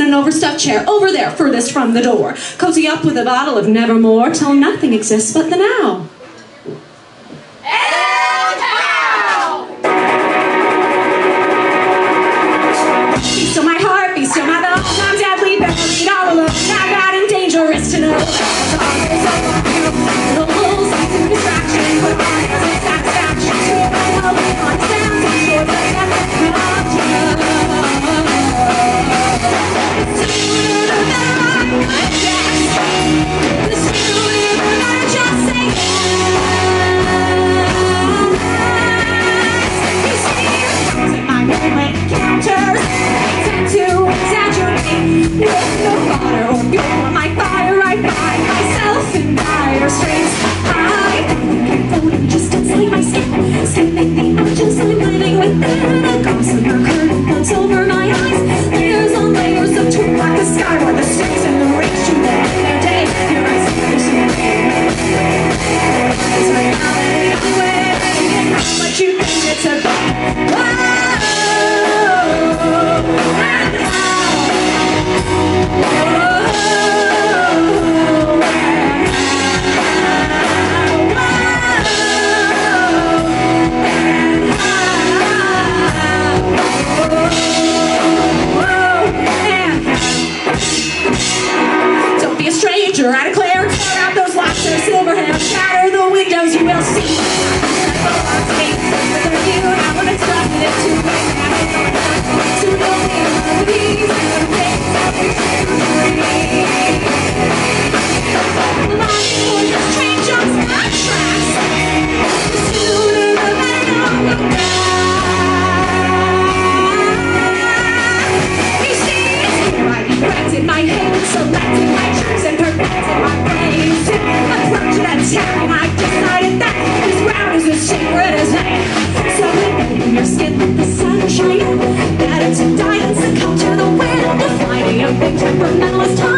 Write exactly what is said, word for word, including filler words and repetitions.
in an overstuffed chair, over there, furthest from the door. Cozy up with a bottle of Nevermore, till nothing exists but the now. And now! Be still my heart, be still my bones, I'm deadly buried all alone. I'm bad and dangerous to know. Little wolves lead to distraction, put on as a satisfaction. Sure, my love, on sounds, I'm sure that never comes to the sooner that I guess, the sooner that I just say yes. You see, my moment counters tend to exaggerate with no fodder or fuel. My fire, I find myself in dire straits. I am floating just inside my skin, skipping the arches I'm living within. A gossamer curtain floats over my eyes, layers on layers of truth like the sky where the sticks and the rings shoot their their day. Here I see there's it's reality anyway. What you think it's about? Whoa, and how? Whoa. I declare, tear out those locks of silver hair, shatter the windows, you will see. With a few elements stuck in it too late. To know the these things that we should agree. Longing for this train jumps my tracks. The sooner the better we'll go. You see, it's here I erected my hand, selected my tricks and perfected my brains. Approach it attacking, I decided that this ground is as sacred as name. So in your skin let the sun shine. Better to die than succumb to the wind. The finding of big temperamentalist time.